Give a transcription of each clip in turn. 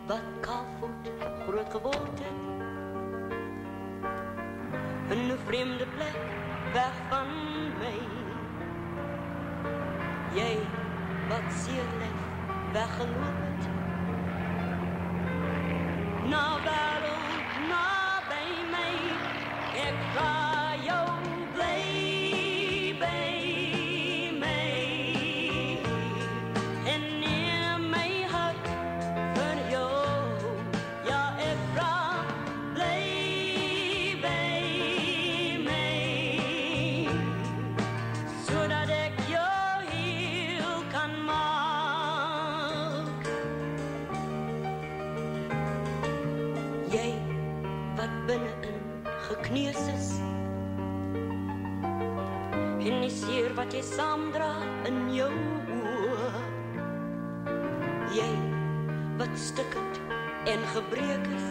wat kaalvoet groot geword het. In 'n vreemde plek, weg van my. Jy, wat seerleef, weggeloop het. Na wêreld, naby my, ek vra jou, bly by my. En neem my hart vir jou, ja, ek vra, bly by my. Sodat ek jou heel kan maak. Jy, wat binne-in gekneus is, en die seer wat jy saamdra in jou oë. Jy, wat stikkend en gebreek is,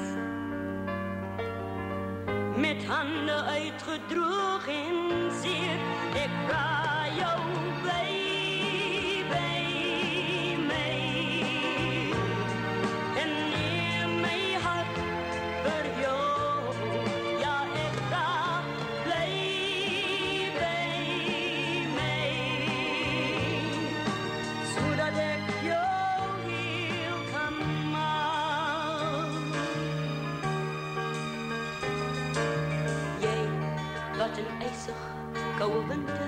met hande uitgedroog en seer, ek vra jou, bly by my. En neem my hart vir jou, ja, ek vra, bly by my. Sodat ek jou heel kan maak. Jy, wat in ysig koue winter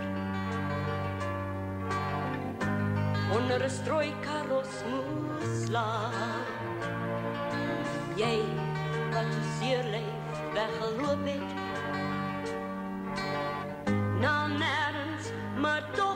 onder 'n strooi karos moes slaap. Jy, wat seerleef weggeloop het, na nêrens, maar toch